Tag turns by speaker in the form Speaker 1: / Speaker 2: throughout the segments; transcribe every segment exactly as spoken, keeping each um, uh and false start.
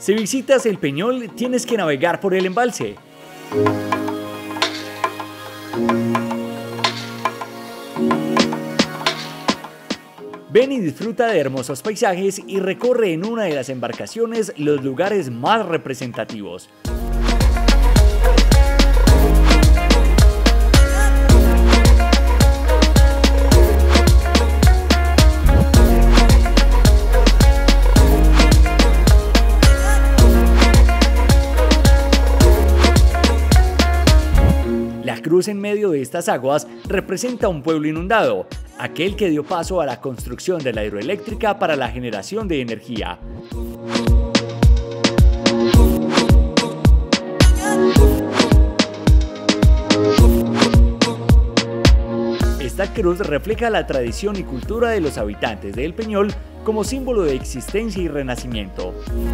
Speaker 1: Si visitas El Peñol, tienes que navegar por el embalse. Ven y disfruta de hermosos paisajes y recorre en una de las embarcaciones los lugares más representativos. La cruz en medio de estas aguas representa un pueblo inundado, aquel que dio paso a la construcción de la hidroeléctrica para la generación de energía. Esta cruz refleja la tradición y cultura de los habitantes de El Peñol como símbolo de existencia y renacimiento.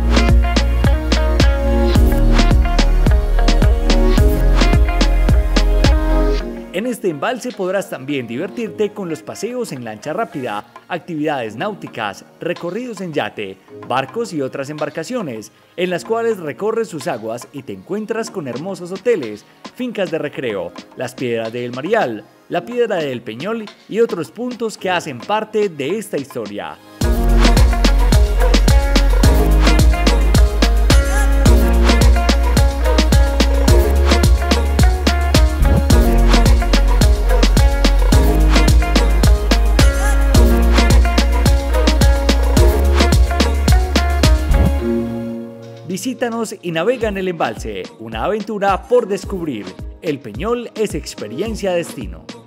Speaker 1: En este embalse podrás también divertirte con los paseos en lancha rápida, actividades náuticas, recorridos en yate, barcos y otras embarcaciones, en las cuales recorres sus aguas y te encuentras con hermosos hoteles, fincas de recreo, las piedras de El Marial, la piedra de El Peñol y otros puntos que hacen parte de esta historia. Visítanos y navega en el embalse, una aventura por descubrir. El Peñol es experiencia destino.